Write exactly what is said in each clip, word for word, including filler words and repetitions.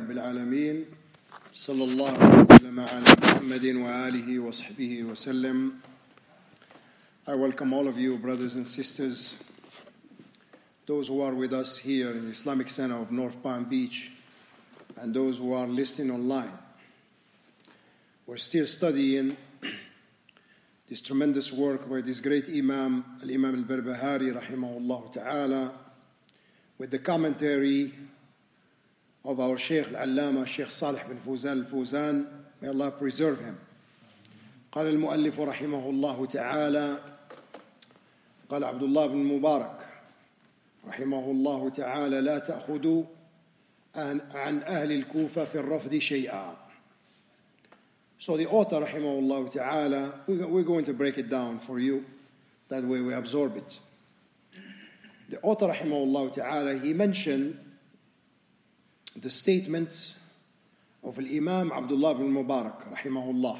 رب العالمين صلى الله وسلم على محمد وآله وصحبه وسلم. I welcome all of you, brothers and sisters, those who are with us here in the Islamic Center of North Palm Beach, and those who are listening online. We're still studying this tremendous work by this great Imam, Al-Imam Al-Barbahari, rahimahullah ta'ala, with the commentary of our Shaykh Al-Allama, Shaykh Salih bin Fawzan Al-Fawzan. May Allah preserve him. قال المؤلف رحمه الله تعالى قال عبد الله بن مبارك رحمه الله تعالى لا تأخذوا عن أهل الكوفة في الرفض شيئا. So the author rahimahullah ta'ala, we're going to break it down for you, that way we absorb it. The author rahimahullah ta'ala, he mentioned the statement of Imam Abdullah bin Mubarak rahimahullah.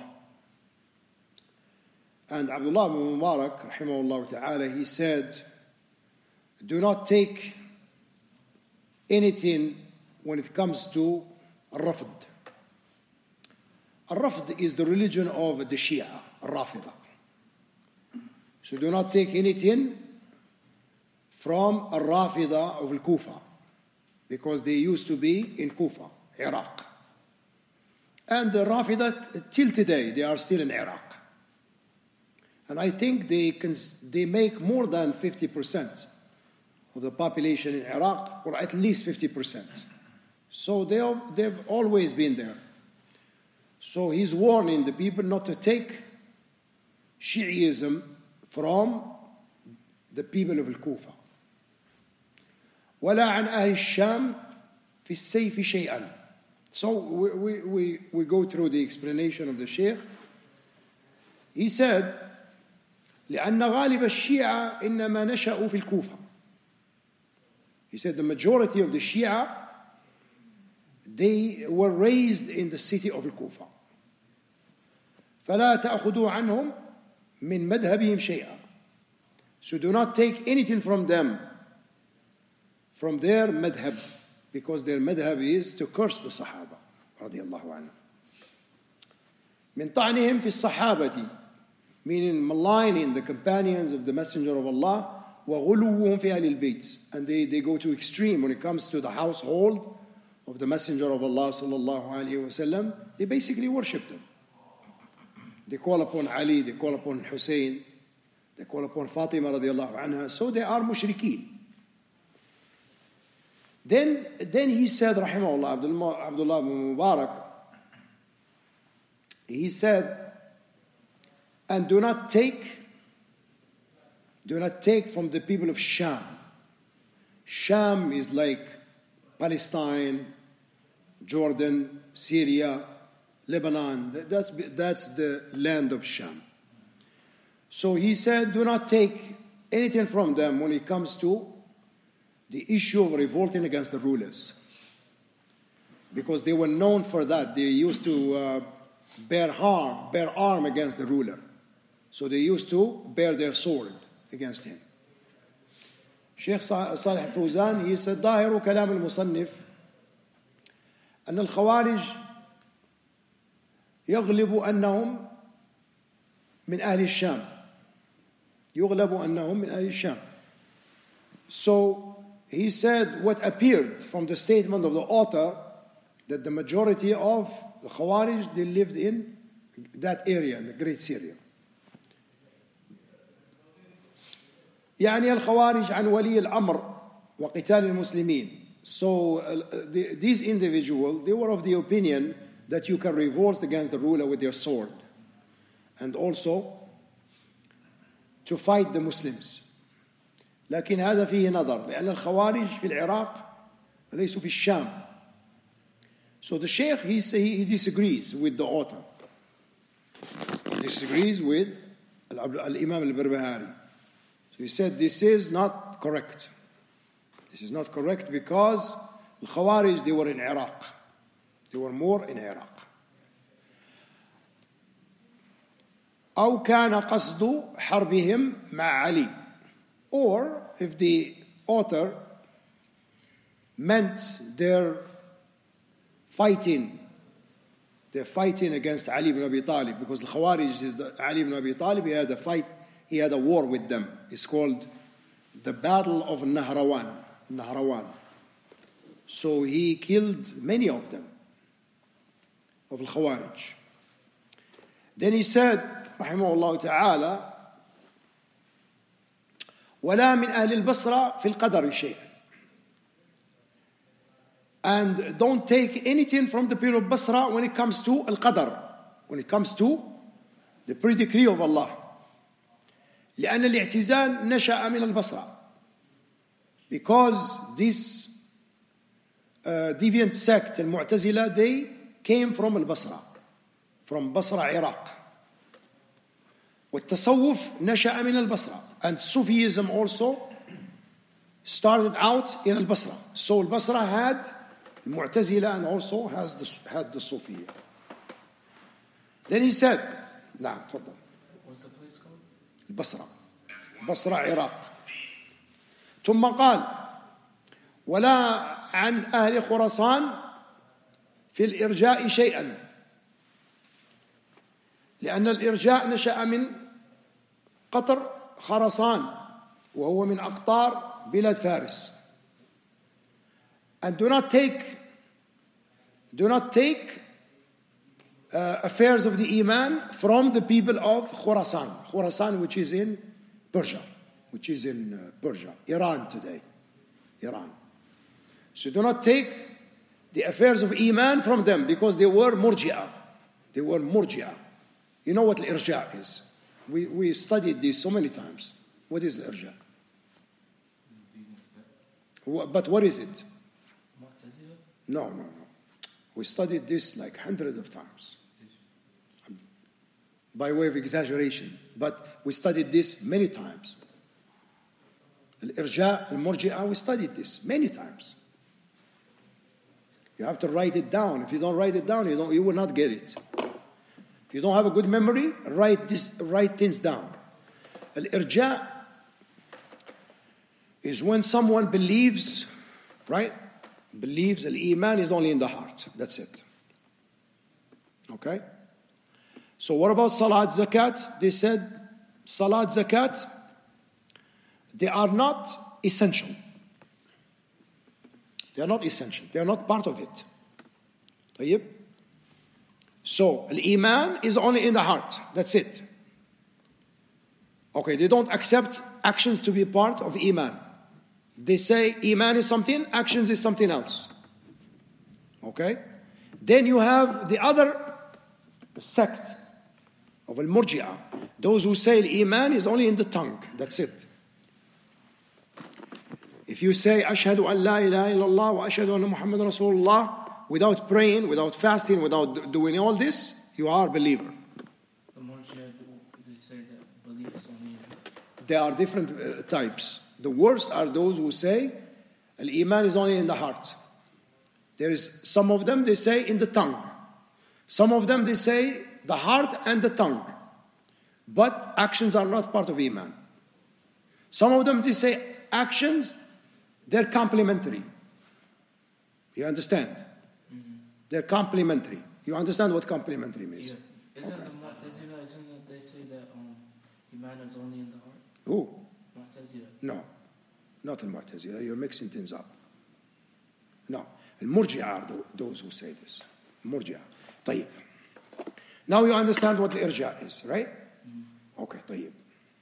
And Abdullah bin Mubarak rahimahullah ta'ala, he said, do not take anything when it comes to Rafd. Rafd is the religion of the Shia, Rafida. So do not take anything from Rafida of Al-Kufa, because they used to be in Kufa, Iraq. And the Rafida, till today, they are still in Iraq. And I think they can, they make more than fifty percent of the population in Iraq, or at least fifty percent. So they are, they've always been there. So he's warning the people not to take Shi'ism from the people of Al-Kufa. وَلَا عَنْ أَهْلِ الشَّامِ فِي السَّيْفِ شَيْئًا. So we, we, we, we go through the explanation of the Shaykh. He said, لأن غالب الشيعة إنما نشأوا في الكوفة. He said the majority of the Shia, they were raised in the city of Al-Kufa. فلا تأخذوا عنهم من مذهبهم شيئا. So do not take anything from them, from their madhab, because their madhab is to curse the Sahaba رضي الله عنهم. من طعنهم في الصحابة, meaning maligning the companions of the Messenger of Allah, وغلوهم في أهل البيت, and they, they go to extreme when it comes to the household of the Messenger of Allah sallallahu alaihi wasallam. They basically worship them. They call upon Ali, they call upon Hussein, they call upon Fatima radiallahu anha. So they are mushrikeen. Then, then he said, rahimahullah, Abdullah, Abdullah ibn Mubarak, he said, and do not take, do not take from the people of Sham. Sham is like Palestine, Jordan, Syria, Lebanon. That's, that's the land of Sham. So he said, do not take anything from them when it comes to the issue of revolting against the rulers. Because they were known for that. They used to uh, bear harm, bear arm against the ruler. So they used to bear their sword against him. Shaykh Salih Fawzan, he said, ظاهر كلام المصنف أن الخوارج يغلب أنهم من أهل الشام. يغلب أنهم من أهل الشام. So he said what appeared from the statement of the author, that the majority of the Khawarij, they lived in that area, in the Great Syria. يعني الخوارج عن ولي الأمر وقتال المسلمين. So uh, the, these individuals, they were of the opinion that you can revolt against the ruler with your sword, and also to fight the Muslims. لكن هذا فيه نظر لأن الخوارج في العراق وليسوا في الشام. So the Shaykh, he, he disagrees with the author. He disagrees with Al-Imam Al-Barbahari. So he said this is not correct. This is not correct because the Khawarij, they were in Iraq. They were more in Iraq. أو كان قصد حربهم مع علي. Or if the author meant their fighting. They're fighting against Ali ibn Abi Talib because the Khawarij, Ali ibn Abi Talib, he had a fight, he had a war with them. It's called the Battle of Nahrawan. Nahrawan. So he killed many of them, of al-Khawarij. Then he said, rahimahullah ta'ala, وَلَا مِنْ أَهْلِ الْبَصْرَةِ فِي الْقَدَرِ شَيْئًا. And don't take anything from the people of Basra when it comes to al-Qadar, when it comes to the pre-decree of Allah. لأن الاعتزال نشأ من البصرة. Because this uh, deviant sect, al-Mu'tazila, they came from al-Basra, from Basra, Iraq. والتصوف نشأ من البصرة. And Sufism also started out in al-Basra. So al-Basra had al-Mu'tazila and also has the, had the Sufiyya. Then he said, نعم تفضل. What's the place called? البصرة. بصرة عراق. ثم قال ولا عن أهل خراسان في الإرجاء شيئا لأن الإرجاء نشأ من قطر خراسان وهو من أقطار بلاد فارس. And do not take do not take uh, affairs of the Iman from the people of Khurasan. Khurasan, which is in Persia, which is in uh, Persia, Iran today. Iran. So do not take the affairs of Iman from them because they were Murji'ah. They were Murji'ah. You know what al-Irja' is? We, we studied this so many times. What is al-Irja'? What, but what is it? No, no, no. We studied this like hundreds of times. By way of exaggeration. But we studied this many times. Al-Irja', al-Murji'ah, we studied this many times. You have to write it down. If you don't write it down, you, don't, you will not get it. If you don't have a good memory, write, this, write things down. Al-Irja' is when someone believes, right? Believes al-Iman is only in the heart. That's it. Okay? So what about Salat, Zakat? They said Salat, Zakat, they are not essential. They are not essential. They are not part of it. طيب? So, al-Iman is only in the heart. That's it. Okay, they don't accept actions to be part of Iman. They say Iman is something, actions is something else. Okay? Then you have the other sect of al-Murji'ah. Those who say Iman is only in the tongue. That's it. If you say Ashhadu an la ilaha illallah wa ashhadu anna Muhammad Rasulullah without praying, without fasting, without doing all this, you are a believer. The Murji'ah, they say that belief is only. There are different uh, types. The worst are those who say al-Iman is only in the heart. There is some of them they say in the tongue. Some of them they say the heart and the tongue. But actions are not part of Iman. Some of them they say actions, they're complementary. You understand? Mm-hmm. They're complementary. You understand what complementary means? Yeah. Isn't okay. the Mu'tazila, isn't it they say that um, Iman is only in the heart? Who? Mu'tazila. No. Not al-Mu'tazila. You're mixing things up. No. Al-Murji'ah are those who say this. Murji'ah. طيب. Now you understand what the irja is, right? Mm-hmm. Okay, طيب.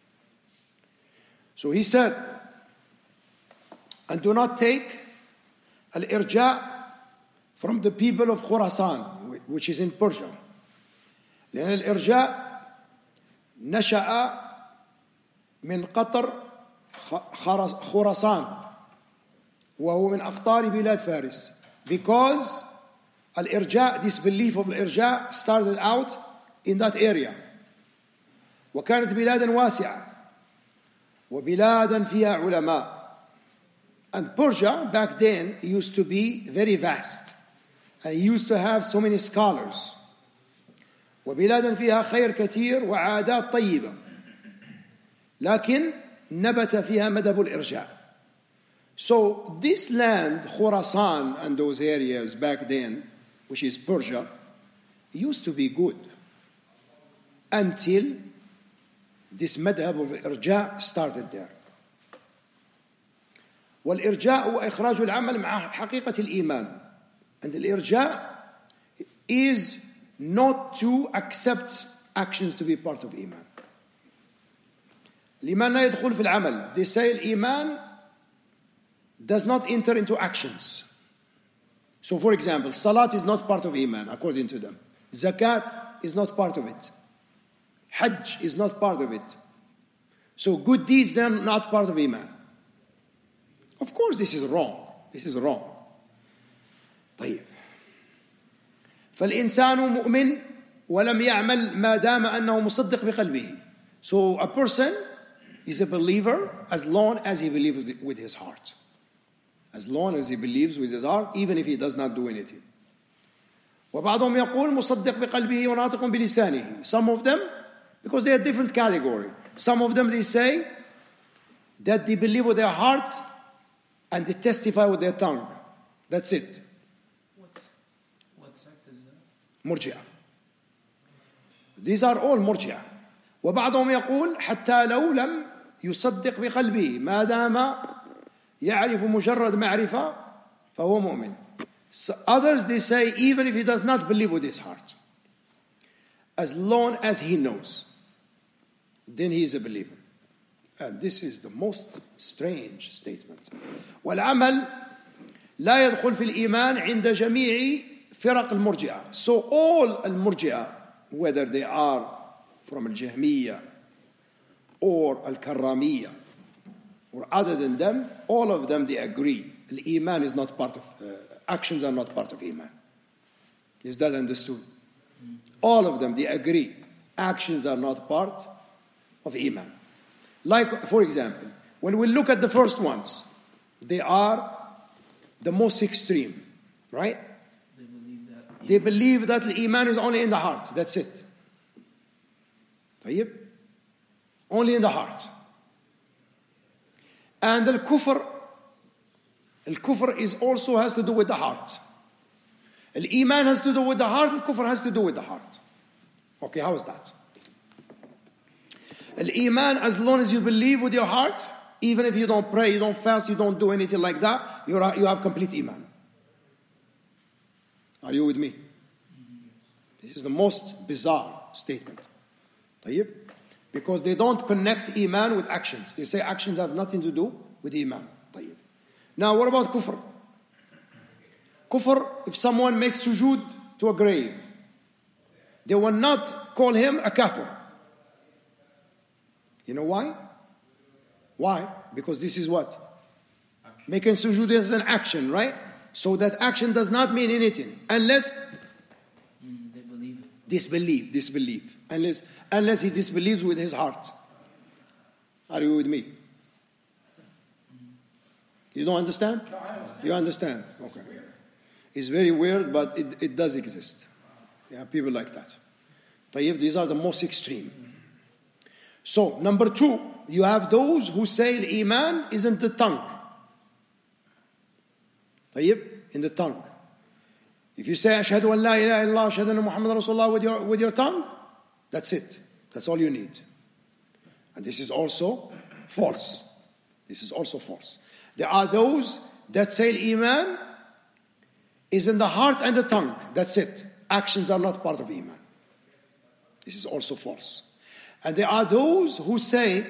So he said, and do not take al-irja from the people of Khurasan, which is in Persia. لأن الإرجاء نشأ من قطر خراسان وهو من أقطار بلاد فارس. Because al-irja, this belief of al-irja started out in that area. وكانت بلادا واسعة وبلادا فيها علماء. And Persia back then used to be very vast and used to have so many scholars. وبلادا فيها خير كثير وعادات طيبة لكن نبت فيها مذهب الإرجاء. So this land, Khurasan and those areas back then, which is Persia, used to be good until this madhab of irja started there. والإرجاء هو إخراج العمل مع حقيقة الإيمان. And الإرجاء is not to accept actions to be part of Iman. الإيمان لا يدخل في العمل. They say الإيمان does not enter into actions. So for example, Salat is not part of Iman according to them. Zakat is not part of it. Hajj is not part of it. So good deeds then not part of Iman. Of course this is wrong. This is wrong. طيب. فالإنسان مؤمن ولم يعمل ما دام أنه مصدق بقلبه. So a person is a believer as long as he believes with his heart. As long as he believes with his heart, even if he does not do anything. وبعضهم يقول مصدق بقلبه وناطق بلسانه. Some of them, because they are different category. Some of them they say that they believe with their heart and they testify with their tongue. That's it. مرجئة. These are all مرجئة. وبعضهم يقول حتى لو لم يصدق بقلبه ما دام يعرف مجرد معرفة فهو مؤمن. So others they say even if he does not believe with his heart, as long as he knows, then he is a believer. And this is the most strange statement. والعمل لا يدخل في الإيمان عند جميع فرق المرجئة. So all المرجئة, whether they are from الجهمية or الكرامية or other than them, all of them they agree الإيمان is not part of uh, actions are not part of Iman. Is that understood? All of them they agree actions are not part of Iman. Like for example, when we look at the first ones, they are the most extreme, right? They believe that the Iman is only in the heart. That's it. طيب? Only in the heart. And the kufr, the kufr is also has to do with the heart. The Iman has to do with the heart. The kufr has to do with the heart. Okay, how is that? The Iman, as long as you believe with your heart, even if you don't pray, you don't fast, you don't do anything like that, you you have complete Iman. Are you with me? This is the most bizarre statement. طيب? Because they don't connect Iman with actions. They say actions have nothing to do with Iman. طيب. Now what about kufr? Kufr, if someone makes sujood to a grave, they will not call him a kafir. You know why? Why? Because this is what? Action. Making sujood is an action, right? So that action does not mean anything unless mm, they believe it. disbelieve, disbelieve. Unless unless he disbelieves with his heart. Are you with me? Mm. You don't understand? No, I understand. You understand? It's okay. Weird. It's very weird, but it, it does exist. There are people like that. طيب, these are the most extreme. So, number two, you have those who say Iman is in the tongue. طيب, in the tongue. If you say Ashhadu an la ilaha illallah, Ashhadu anna Muhammad Rasulullah with your, with your tongue, that's it. That's all you need. And this is also false. This is also false. There are those that say Iman is in the heart and the tongue. That's it. Actions are not part of Iman. This is also false. And there are those who say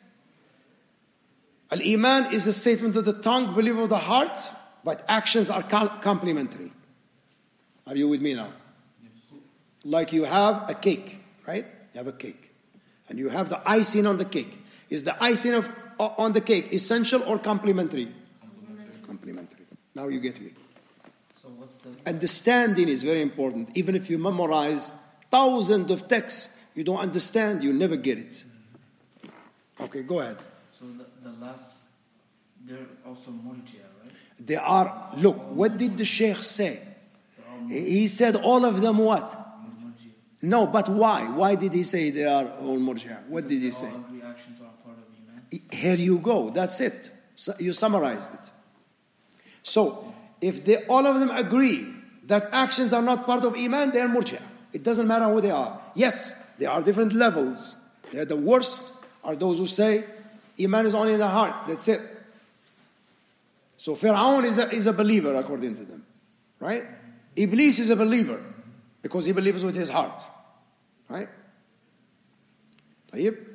Al-Iman is a statement of the tongue, belief of the heart, but actions are complementary. Are you with me now? Like you have a cake, right? You have a cake. And you have the icing on the cake. Is the icing of, on the cake essential or complementary? Complementary. Complementary. Now you get me. So what's the... Understanding is very important. Even if you memorize thousands of texts, you don't understand, you never get it. Okay, go ahead. So the, the last, they're also murji'ah, right? They are, look, what did the Sheikh say? He said all of them what? Murji'ah. No, but why? Why did he say they are all murji'ah? What did he say? All reactions are part of Iman. Here you go, that's it. So you summarized it. So, if they all of them agree that actions are not part of Iman, they are Murji'ah. It doesn't matter who they are. Yes, there are different levels. They're the worst are those who say Iman is only in the heart. That's it. So Fir'aun is a, is a believer according to them. Right? Iblis is a believer because he believes with his heart. Right? طيب.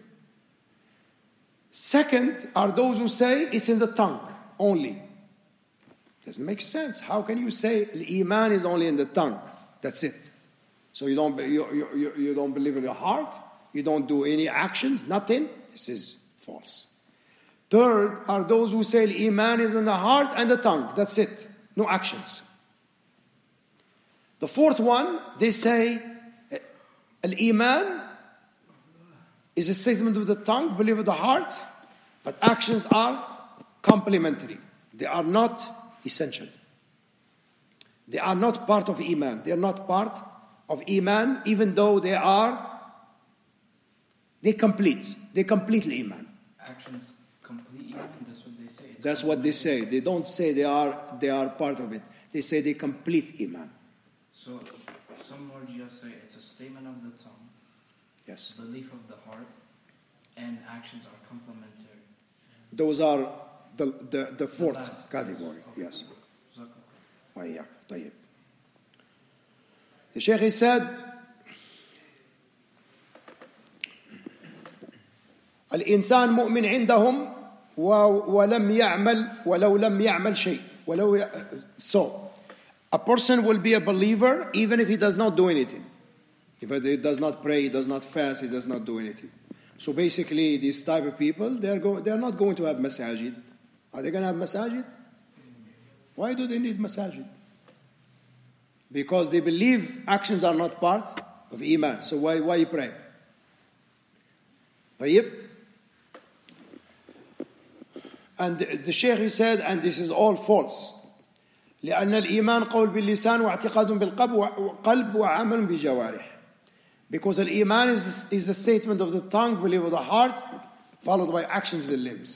Second are those who say it's in the tongue only. Doesn't make sense. How can you say Iman is only in the tongue? That's it. So you don't you, you, you don't believe in your heart. You don't do any actions. Nothing. This is false. Third are those who say Iman is in the heart and the tongue. That's it. No actions. The fourth one, they say Al-Iman is a statement of the tongue, belief of the heart, but actions are complementary. They are not essential. They are not part of Iman. They are not part of Iman, even though they are, they complete. They complete the Iman. Actions complete Iman, that's what they say. It's That's what they say. They don't say they are, they are part of it. They say they complete Iman. So some Murji'ah say it's a statement of the tongue, Yes. belief of the heart, and actions are complementary. Those are the, the, the fourth The last. category. Okay. Yes. Jazakallah. وإياك. طيب. The Shaykh said, الإنسان مؤمن عندهم ولم يعمل ولو لم يعمل شيء ولو ي... So, a person will be a believer even if he does not do anything. If he does not pray, he does not fast, he does not do anything. So basically, these type of people, they're, go, they're not going to have masajid. Are they going to have masajid? Why do they need masajid? Because they believe actions are not part of Iman. So why, why pray? طيب. And the Shaykh said, and this is all false. لأن الإيمان قول باللسان واعتقاد بالقلب وعمل بجوارح. Because the Iman is, is a statement of the tongue, belief of the heart, followed by actions of the limbs.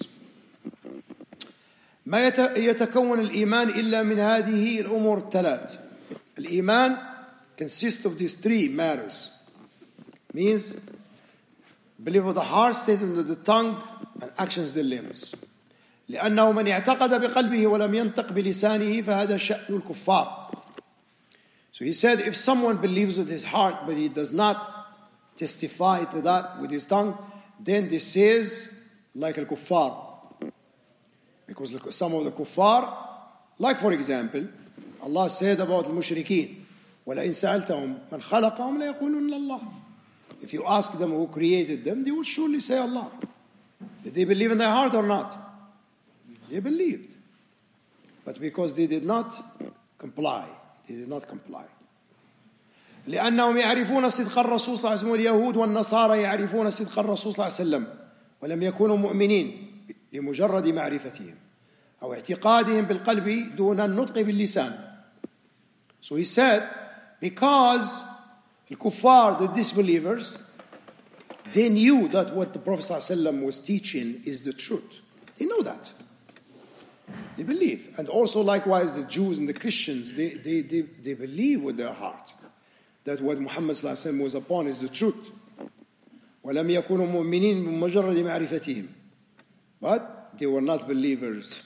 ما يتكون الإيمان إلا من هذه الأمور الثلاث. الإيمان consists of these three matters. Means belief of the heart, statement of the tongue, and actions of the limbs. لأنه من اعتقد بقلبه ولم ينطق بلسانه فهذا شأن الكفار. So he said, if someone believes with his heart but he does not testify to that with his tongue, then this is like a kuffar. Because some of the kuffar, like for example, Allah said about the mushrikeen, وَلَئِنْ سَأَلْتَهُمْ مَنْ خَلَقَهُمْ لَيَقُولُنَّ اللَّهِ. If you ask them who created them, they will surely say Allah. Did they believe in their heart or not? They believed. But because they did not comply, they did not comply. لأنهم يعرفون صدق الرسول صلى الله عليه وسلم واليهود والنصارى يعرفون صدق الرسول صلى الله عليه وسلم ولم يكونوا مؤمنين لمجرد معرفتهم أو اعتقادهم بالقلب دون النطق باللسان. So he said, because the kuffar, the disbelievers, they knew that what the Prophet صلى الله عليه وسلم was teaching is the truth. They know that. They believe. And also likewise the Jews and the Christians, they, they, they, they believe with their heart that what Muhammad صلى الله عليه وسلم was upon is the truth. وَلَمْ يَكُونُوا مُؤْمِنِينَ بِمُجَرَّدِ مَعْرِفَتِهِمْ. But they were not believers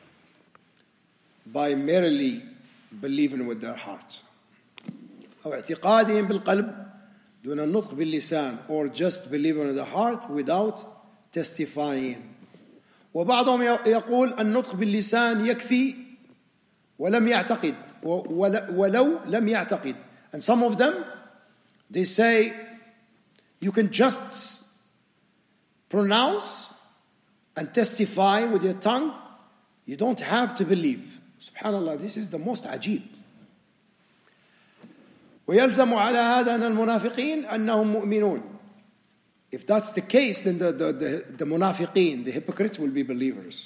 by merely believing with their heart. أو اعتقادهم بالقلب دون النطق باللسان, or just believing with the heart without testifying. وبعضهم يقول النطق باللسان يكفي ولم يعتقد ولو لم يعتقد. And some of them, they say you can just pronounce and testify with your tongue. You don't have to believe. Subhanallah, this is the most ajib. ويلزم على هذا أن المنافقين أنهم مؤمنون. If that's the case, then the, the, the, the munafiqeen, the hypocrites, will be believers.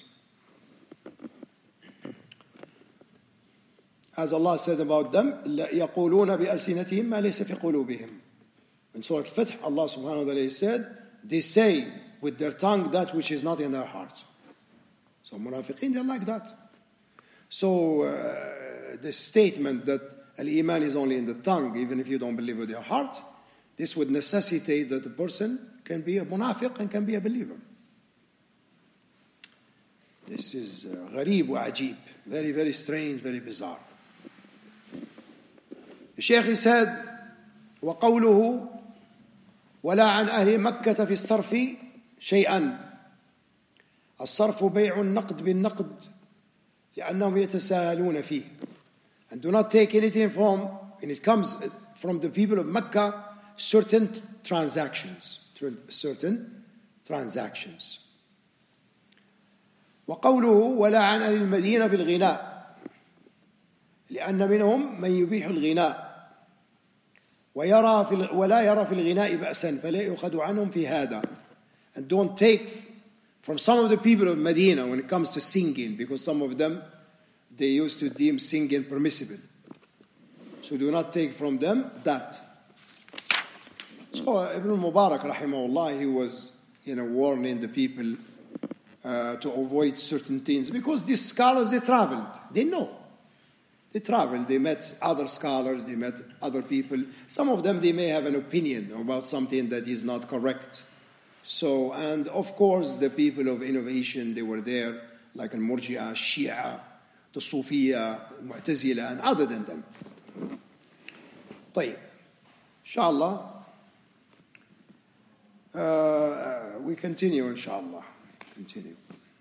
As Allah said about them, يقولون بألسنتهم ما ليس في قلوبهم. In Surah Al-Fath, Allah subhanahu wa ta'ala said, they say with their tongue that which is not in their heart. So munafiqeen, they're like that. So uh, the statement that Al-Iman is only in the tongue, even if you don't believe with your heart, this would necessitate that the person can be a munafiq and can be a believer. This is uh, gharib wa ajib, very, very strange, very bizarre. The Shaykh said, وَقَوْلُهُ وَلَا عَنْ أَهْلِ مَكَّةَ فِي الصَّرْفِ شَيْئًا. الصرف بيع النقد بالنقد لأنهم يتساهلون فيه. And do not take anything from, when it comes from the people of Mecca, certain transactions. Certain transactions. وقوله ولا عن أهل المدينة في الغناء لأن منهم من يبيح الغناء ويرى في ولا يرى في الغناء بأسا فلا يؤخذ عنهم في هذا. And don't take from some of the people of Medina when it comes to singing, because some of them they used to deem singing permissible. So do not take from them that. So Ibn Mubarak rahimahullah, he was, you know, warning the people uh, to avoid certain things, because these scholars, they traveled, they know. They traveled, they met other scholars, they met other people. Some of them, they may have an opinion about something that is not correct. So, and of course, the people of innovation, they were there, like al-Murji'ah, Shia, the Sufiya, Mu'tazila, and other than them. طيب, inshallah, uh, we continue, inshallah. Continue.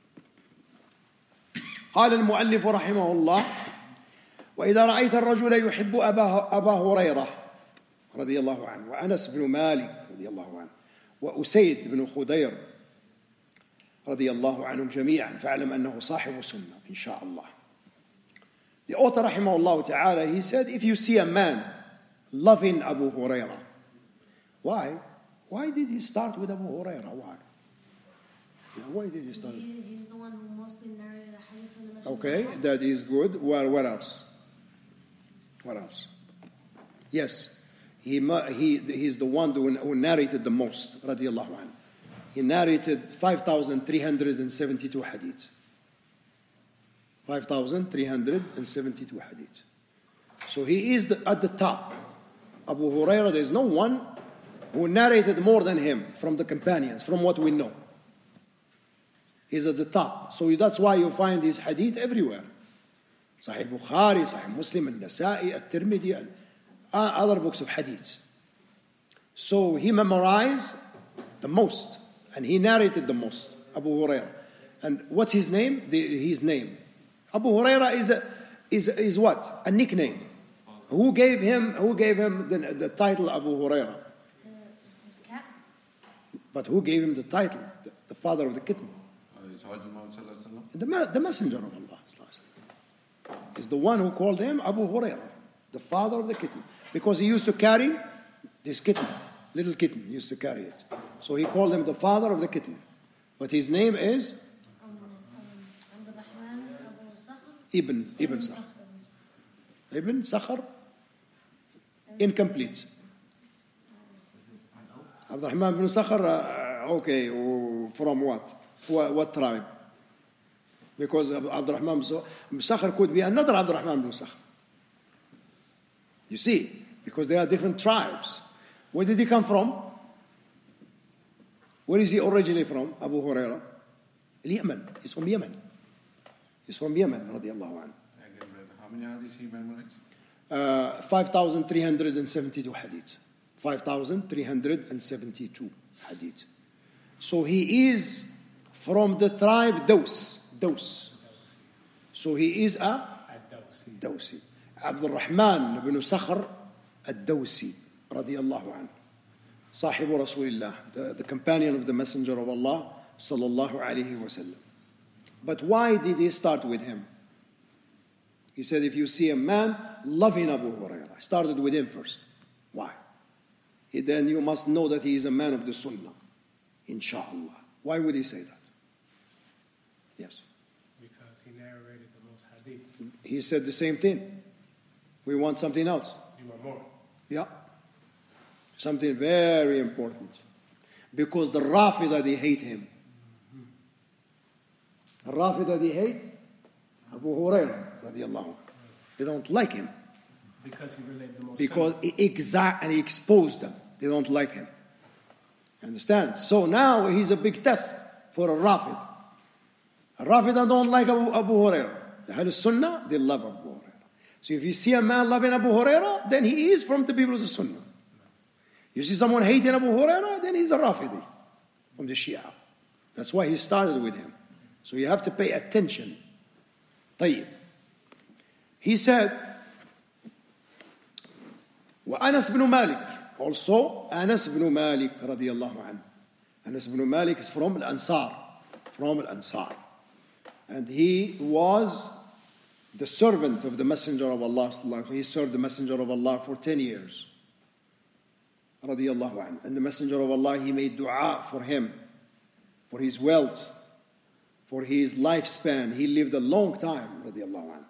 قال المؤلف رحمه الله وإذا رأيت الرجل يحب أبا, أبا هريرة رضي الله عنه وأنس بن مالك رضي الله عنه وأسيد بن خدير رضي الله عنهم جميعا فاعلم أنه صاحب سنة إن شاء الله. The author رحمه الله تعالى, he said, if you see a man loving Abu Hurairah, why? Why did he start with Abu Hurairah? Why? Yeah, why did he start? He, he's the one who mostly narrated a hadith from the Messenger. Okay, that is good. Well, what else? What else? Yes, he he he's the one who, who narrated the most. Radiallahu anhu. He narrated five thousand three hundred and seventy-two hadith. Five thousand three hundred and seventy-two hadith. So he is the, at the top. Abu Hurairah, there is no one who narrated more than him from the companions, from what we know. He's at the top. So that's why you find his hadith everywhere. Sahih Bukhari, Sahih Muslim, Al-Nasa'i, Al-Tirmidhi, other books of hadith. So he memorized the most, and he narrated the most, Abu Hurairah. And what's his name? The, his name. Abu Hurairah is a, is is what? A nickname. Who gave him? Who gave him the, the title Abu Hurairah? Uh, his cat? But who gave him the title? The, the father of the kitten. The, the messenger of Allah is the one who called him Abu Hurairah, the father of the kitten, because he used to carry this kitten, little kitten. He used to carry it, so he called him the father of the kitten. But his name is Um, um, Abdurrahman Abu Sakhr. Ibn Ibn Sakhr. Ibn Sakhr, incomplete. Abdurrahman ibn Sakhr, uh, okay, from what? What, what tribe? Because Abdurrahman ibn Sakhr could be another Abdurrahman ibn Sakhr. You see, because they are different tribes. Where did he come from? Where is he originally from? Abu Hurairah? Yemen. He's from Yemen. He's from Yemen, radiallahu anhu. How many hadiths he memorized? Uh, five thousand three hundred seventy-two hadith. five thousand three hundred seventy-two hadith. So he is from the tribe Daws. Daws. So he is a Dawsi. Abdul Rahman ibn Sakhr al-Dawsi radiyallahu anhu. Sahibu Rasulillah, the, the companion of the Messenger of Allah sallallahu alayhi wa sallam. But why did he start with him? He said, if you see a man loving Abu Hurairah, started with him first. Why? He, then you must know that he is a man of the Sunnah. Inshallah. Why would he say that? Yes. Because he narrated the most hadith. He said the same thing. We want something else. You want more. Yeah. Something very important. Because the Rafida, they hate him. The Rafida, they hate Abu Hurairah radiallahu anhu. They don't like him. Because he relayed the most. Because he exact and he exposed them. They don't like him. Understand? So now he's a big test for a Rafida. A Rafida don't like Abu, Abu Huraira. The Ahl Sunnah, they love Abu Huraira. So if you see a man loving Abu Huraira, then he is from the people of the Sunnah. You see someone hating Abu Huraira, then he's a Rafidi from the Shia. That's why he started with him. So you have to pay attention. طيب. He said, وأنس بن مالك. Also, Anas ibn Malik radiyallahu anhu. Anas ibn Malik is from Al-Ansar. From Al-Ansar. And he was the servant of the Messenger of Allah. He served the Messenger of Allah for ten years. Radiyallahu anhu. And the Messenger of Allah, he made dua for him, for his wealth, for his lifespan. He lived a long time. Radiyallahu anhu.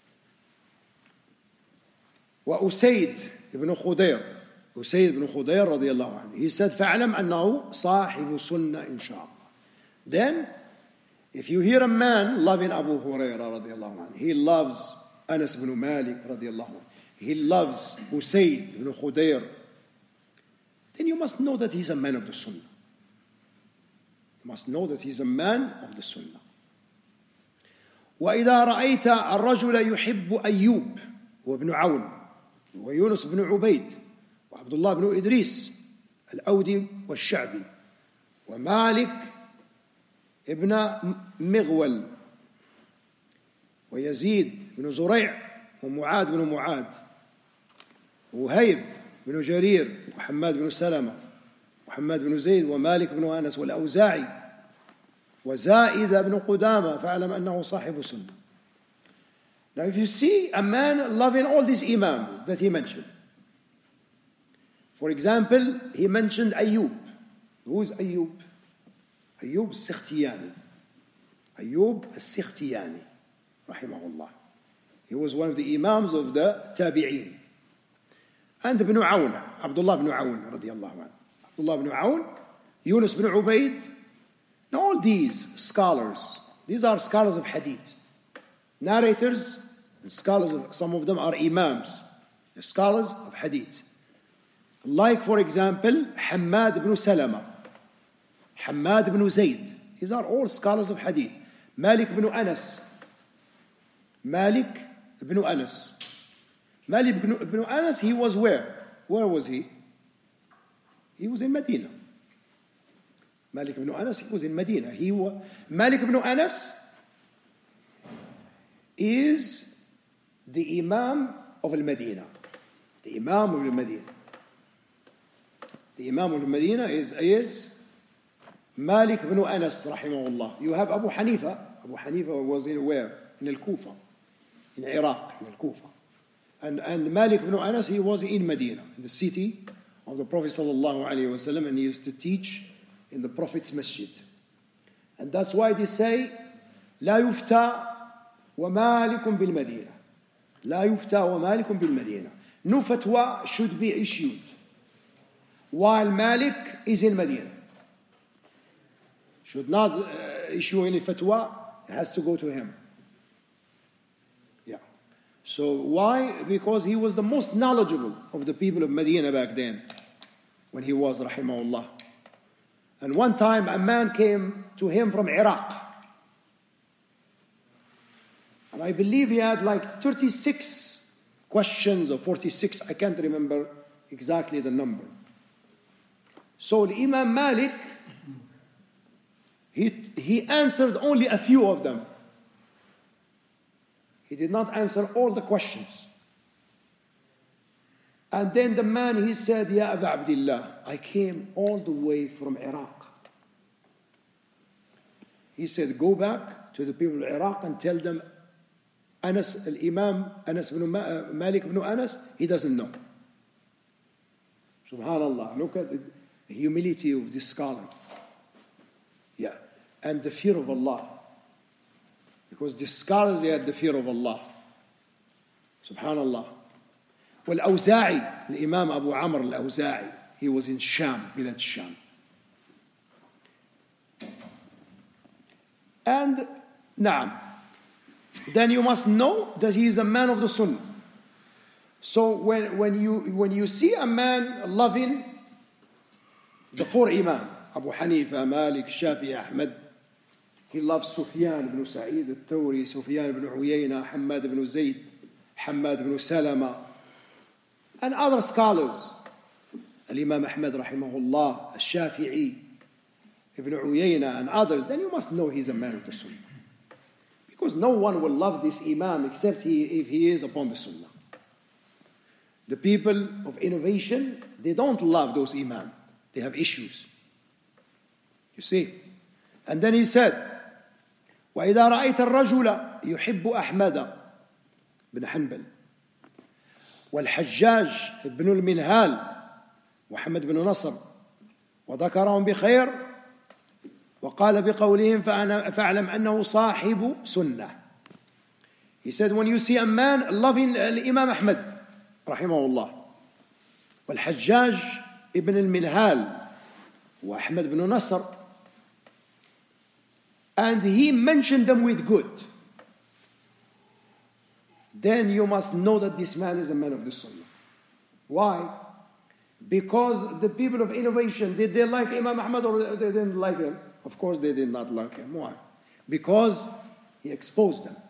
وأسيد ibn Khudayr. Usayd ibn Khudayr radiyallahu anhu. He said, فَاعْلَمْ أَنَّهُ صَاحِبُ سُنَّةٍ إِنْ شَاء Allah. Then, if you hear a man loving Abu Hurairah radiyallahu anhu, he loves Anas ibn Malik radiyallahu anhu, he loves Usayd ibn Khudayr, then you must know that he's a man of the Sunnah. You must know that he's a man of the Sunnah. وإذا رأيت الرجل يحب أيوب وابن عون ويونس بن عبيد وعبد الله بن إدريس الأودي والشعبي ومالك ابن مغول ويزيد بن زريع ومعاذ بن معاذ وهيب بن جرير وحماد بن سلمة وحماد بن زيد ومالك بن أنس والأوزاعي وزائد بن قدامة فاعلم أنه صاحب سنة. Now if you see a man loving all these imams that he mentioned, for example, he mentioned Ayyub. Who is Ayyub? Ayyub al-Sikhtiyani. Ayyub al-Sikhtiyani, rahimahullah. He was one of the imams of the Tabi'een. And Ibn Awn, Abdullah ibn Awn, radiyallahu anhu. Abdullah ibn Awn, Yunus ibn Ubayd, and all these scholars, these are scholars of hadith. Narrators and scholars, of, some of them are imams, the scholars of hadith. Like, for example, Hammad ibn Salama, Hammad ibn Zayd. These are all scholars of hadith. Malik ibn Anas. Malik ibn Anas. Malik ibn, ibn Anas, he was where? Where was he? He was in Medina. Malik ibn Anas, he was in Medina. He was, Malik ibn Anas is the Imam of Al-Medina. The Imam of Al-Medina. The Imam of Al-Medina is, is Malik ibn Anas, rahimahullah. You have Abu Hanifa. Abu Hanifa was in where? In Al-Kufa. In Iraq, in Al-Kufa. And, and Malik ibn Anas, he was in Medina, in the city of the Prophet sallallahu alaihi wasallam, and he used to teach in the Prophet's masjid. And that's why they say, لا يفتى ومالك بالمدينة. لا يفتى ومالك بالمدينة. No fatwa should be issued while Malik is in Medina. Should not uh, issue any fatwa, it has to go to him. Yeah. So why? Because he was the most knowledgeable of the people of Medina back then, when he was, rahimahullah. And one time a man came to him from Iraq. And I believe he had like thirty-six questions or forty-six, I can't remember exactly the number. So the Imam Malik, he, he answered only a few of them. He did not answer all the questions. And then the man, he said, Ya Aba Abdullah, I came all the way from Iraq. He said, go back to the people of Iraq and tell them Anas, al-Imam, Anas ibn Ma- Malik ibn Anas, he doesn't know. Subhanallah, look at the humility of this scholar. Yeah, and the fear of Allah. Because the scholars, they had the fear of Allah. Subhanallah. والأوزاعي, الإمام أبو عمرو الأوزاعي, he was in Sham, بلاد Sham. And, نعم, then you must know that he is a man of the Sunnah. So when, when, you, when you see a man loving the four Imam, Abu Hanifa, Malik, Shafi'i, Ahmad, he loves Sufyan ibn Sa'id al-Thawri, Sufyan ibn Uyayna, Hammad ibn Zayd, Hammad ibn Salama, and other scholars. Al-Imam Ahmad rahimahullah, Al-Shafi'i, Ibn Uyayna, and others. Then you must know he's a man of the Sunnah. Because no one will love this Imam except he, if he is upon the Sunnah. The people of innovation, they don't love those Imam. They have issues. You see? And then he said, وَإِذَا رَأَيْتَ الرَّجُلَ يُحِبُّ أَحْمَدَ بن حنبل والحجاج بن المنهال محمد بن نصر وذكرهم بخير وقال بقولهم فاعلم أنه صاحب سنة. He said, when you see a man loving Imam Ahmad رحمه الله والحجاج ابن المنهال وأحمد بن نصر, and he mentioned them with good, then you must know that this man is a man of the Sunnah. Why? Because the people of innovation, did they like Imam Ahmad or they didn't like him? Of course they did not like him. Why? Because he exposed them.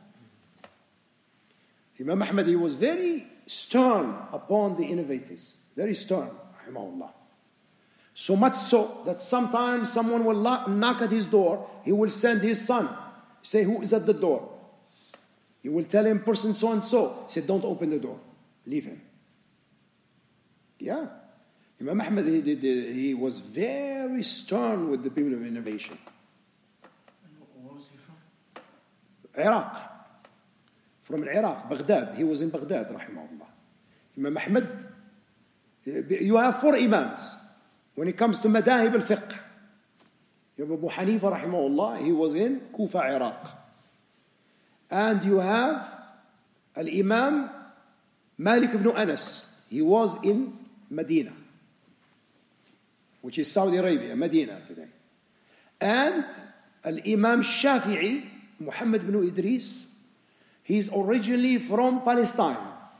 Imam Ahmad, he was very stern upon the innovators. Very stern, rahimahullah. So much so that sometimes someone will knock at his door, he will send his son, say, who is at the door? He will tell him, person so and so. He said, don't open the door. Leave him. Yeah. Imam Ahmad, he, did, he was very stern with the people of innovation. Where was he from? Iraq. From Iraq, Baghdad. He was in Baghdad, rahimahullah. Imam Ahmad, you have four Imams. When it comes to madahib al-fiqh, you have Abu Hanifa, rahimahullah, he was in Kufa, Iraq. And you have Al-Imam Malik ibn Anas. He was in Medina, which is Saudi Arabia, Medina today. And Al-Imam Shafi'i, Muhammad ibn Idris, he's originally from Palestine,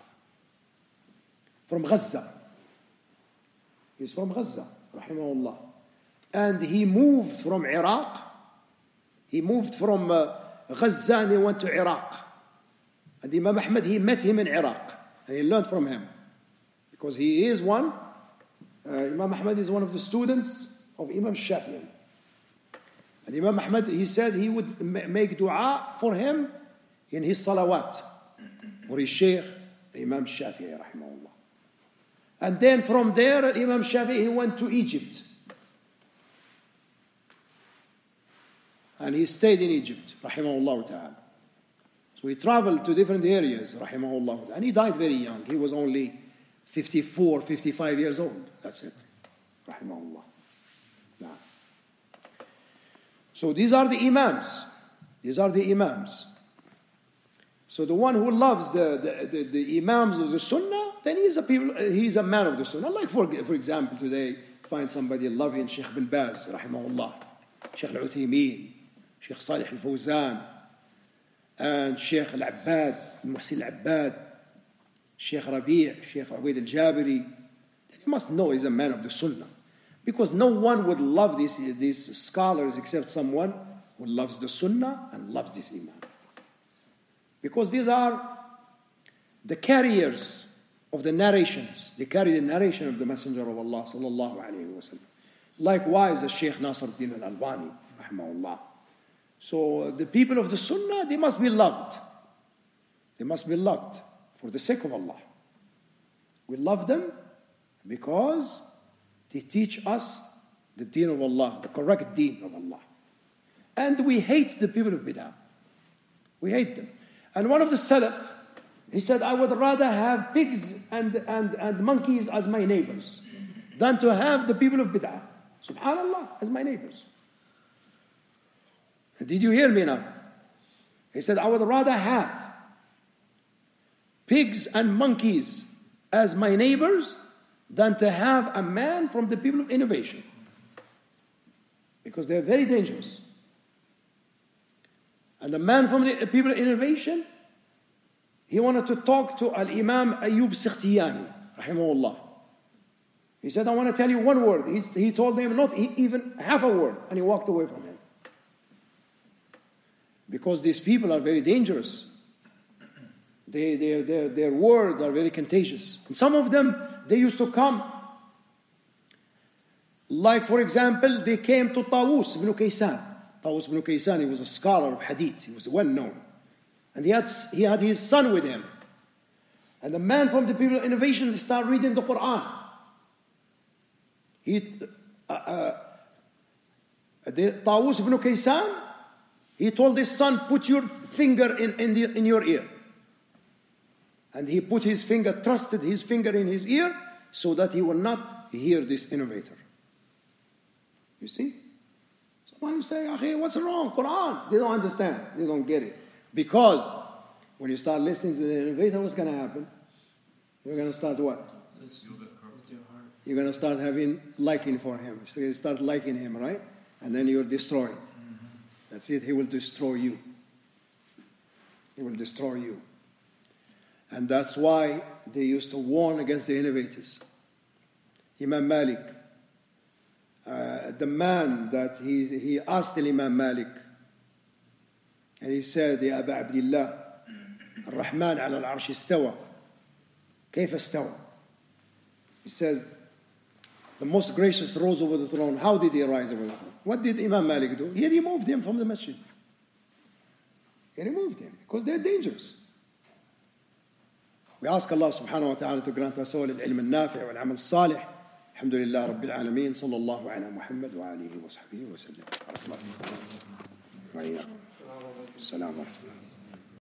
from Gaza. He's from Gaza, rahimahullah. And he moved from Iraq. He moved from uh, Gaza and he went to Iraq. And Imam Ahmad, he met him in Iraq. And he learned from him. Because he is one, uh, Imam Ahmad is one of the students of Imam Shafi'i. And Imam Ahmad, he said he would make dua for him in his salawat. For his Shaykh, Imam Shafi'i, rahimahullah. And then from there, Imam Shafi'i, he went to Egypt. And he stayed in Egypt, rahimahullah ta'ala. So he traveled to different areas, rahimahullah. And he died very young. He was only fifty-four, fifty-five years old. That's it. Rahimahullah. Nah. So these are the Imams. These are the Imams. So the one who loves the, the, the, the Imams of the Sunnah, then he's a, people, he's a man of the Sunnah. Like for, for example, today, find somebody loving Sheikh bin Baz, rahimahullah. Sheikh Al-Uthaymeen, Sheikh Salih Al-Fawzan, and Sheikh Al-Abbad, Muhsin Al-Abbad, Sheikh Rabi', Sheikh Ubaid Al-Jabiri. Then you must know he's a man of the Sunnah. Because no one would love these, these scholars except someone who loves the Sunnah and loves this Imam. Because these are the carriers of the narrations. They carry the narration of the Messenger of Allah sallallahu alayhi wa sallam. Likewise, the Shaykh Nasruddin al-Albani, rahimahullah. So the people of the Sunnah, they must be loved. They must be loved for the sake of Allah. We love them because they teach us the deen of Allah, the correct deen of Allah. And we hate the people of Bid'ah. We hate them. And one of the Salaf, he said, I would rather have pigs and, and, and monkeys as my neighbors than to have the people of Bid'ah, subhanallah, as my neighbors. Did you hear me now? He said, I would rather have pigs and monkeys as my neighbors than to have a man from the people of innovation. Because they're very dangerous. And the man from the people of innovation, he wanted to talk to Al-Imam Ayyub Sikhtiyani, rahimahullah. He said, I want to tell you one word. He, he told him not even half a word, and he walked away from him. Because these people are very dangerous. They, they, they, their words are very contagious. And some of them, they used to come. Like, for example, they came to Tawus ibn Kaysan. Tawus ibn Kaysan, he was a scholar of hadith. He was well known. And he had, he had his son with him. And the man from the people of innovation started reading the Quran. He, uh, uh, the Tawus ibn Kaysan, he told his son, put your finger in, in, the, in your ear. And he put his finger, trusted his finger in his ear, so that he will not hear this innovator. You see? Someone will say, okay, what's wrong? Quran. They don't understand. They don't get it. Because when you start listening to the innovator, what's going to happen? You're going to start what? You're going to start having liking for him. So you start liking him, right? And then you're destroyed. Mm-hmm. That's it. He will destroy you. He will destroy you. And that's why they used to warn against the innovators. Imam Malik, uh, the man that he, he asked Imam Malik, and he said, Ya Aba Abdillah, Ar-Rahman ala al-Arsh istawa. Kayfa istawa? He said, the most gracious rose over the throne. How did he rise over the throne? What did Imam Malik do? He removed him from the masjid. He removed him because they're dangerous. We ask Allah subhanahu wa ta'ala to grant us all al-ilm al-nafi' wal-amal salih. Alhamdulillah Rabbil Alameen. Sallallahu ala Muhammad wa alihi wa sahbihi wa sallam. Assalamu alaikum.